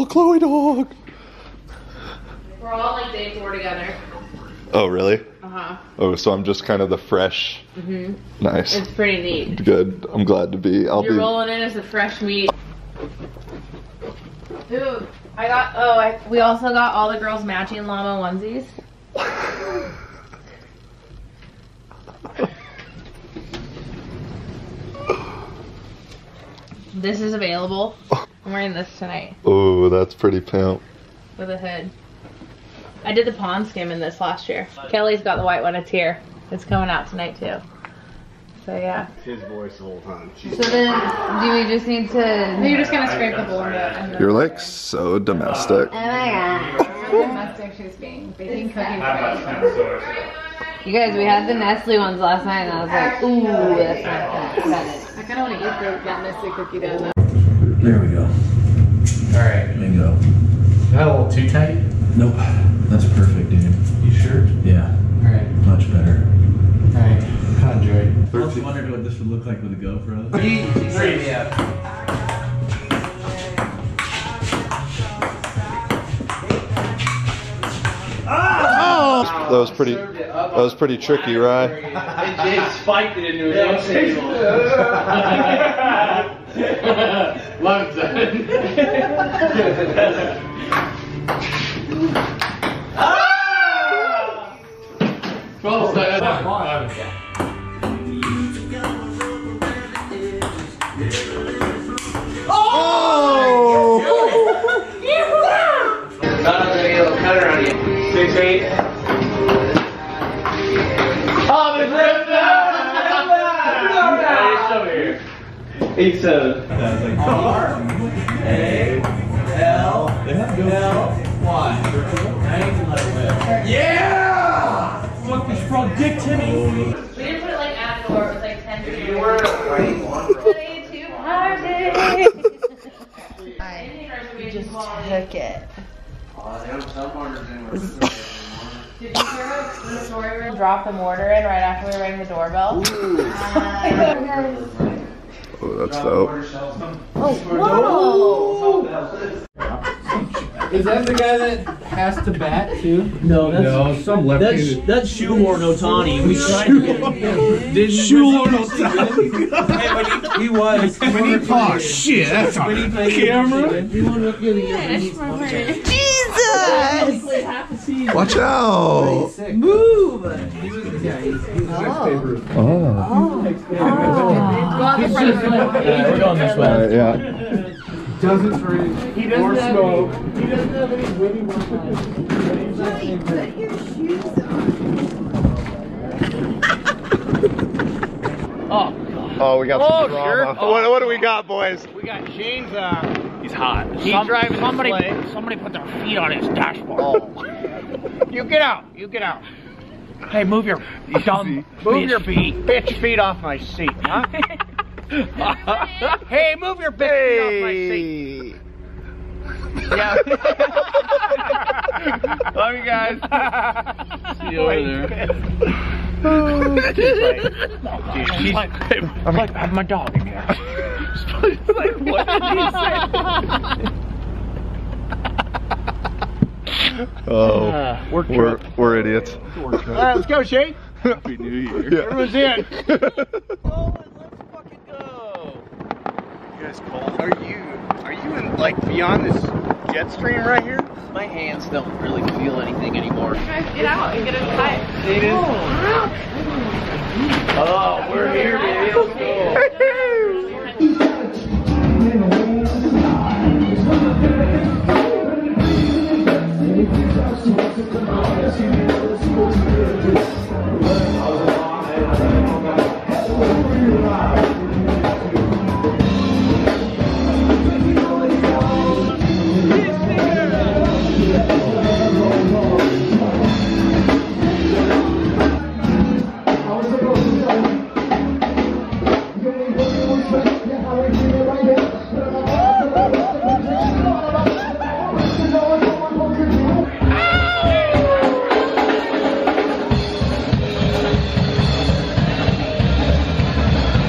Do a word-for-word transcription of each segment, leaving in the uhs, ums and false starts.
Oh, Chloe dog. We're all like day four together. Oh, really? Uh-huh. Oh, so I'm just kind of the fresh. Mm-hmm. Nice. It's pretty neat. Good. I'm glad to be. I'll You're be. rolling in as a fresh meat. Dude, I got, oh, I, we also got all the girls matching llama onesies. This is available. I'm wearing this tonight. Oh, that's pretty pimp. With a hood. I did the pond skim in this last year. Kelly's got the white one, it's here. It's coming out tonight too. So yeah. His voice the whole time. So then, do we just need to... You're just gonna scrape the board up. You're like so domestic. Oh my god. Domestic she's being. Baking cookies. You guys, we had the Nestle ones last night and I was like, ooh, that's not bad. I kind of want to eat the, that Nestle cookie dough. There we go. Alright. Bingo. Is that a little too tight? Nope. That's perfect, dude. You sure? Yeah. Alright. Much better. Alright. I enjoy it. I also wondered what this would look like with a GoPro. Three, three, yeah. Oh! That was pretty. That was pretty tricky, right? It spiked it into his own table. Love that. twelve seconds. Oh! Thought I was gonna get a little cutter on you. Six, eight. Oh, the grip down! It's over here. Eight, seven. R, A, L, L, Y. Yeah! Fuck this frog dick, Timmy! We didn't put it like at the door, it was like ten feet. You were right. I just took it. Did you hear the story where we dropped the mortar in right after we rang the doorbell? Oh, that's dope. Oh, whoa! Is that the guy that has to bat too? No, that's No, some left that's that's Shoehorn Otani. We tried to get him. Did Shoehorn Otani. Hey, when he, he was. When he, oh shit, that's on camera. Jesus! Watch out! Move! Yeah, he's, he's Oh. We're going this way. Uh, yeah. doesn't drink He doesn't or have smoke. Any, he doesn't have any witty one lines. Johnny, put your shoes on. Oh, Oh, we got Oh, some drama. sure. What, what do we got, boys? we got Shane's. Uh, He's hot. he's Some- driving somebody, the sleigh. somebody put their feet on his dashboard. Oh. You get out. You get out. Hey, move your dumb Move bitch your feet. bitch feet off my seat, huh? Hey, move your bitch feet off my seat. Yeah. Love you guys. See you over there. She's like, I'm like, I have my dog in here. Like, what did he say? Oh, Uh, we're we're, we're idiots. All right, let's go, Shane. Happy New Year. Everyone's in. You guys cold? Are you are you in like beyond this jet stream right here? My hands don't really feel anything anymore. Get out and get inside. It is. Oh, we're here, baby. Let's go.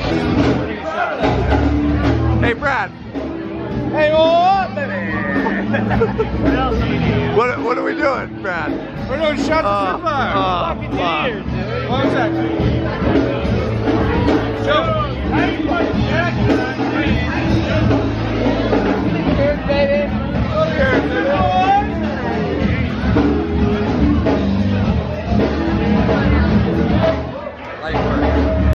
Hey, Brad. Hey, what, baby? What else do we do? What, what are we doing, Brad? We're doing shots of Uh, uh, Fucking fuck. deers, dude. What was that? Show.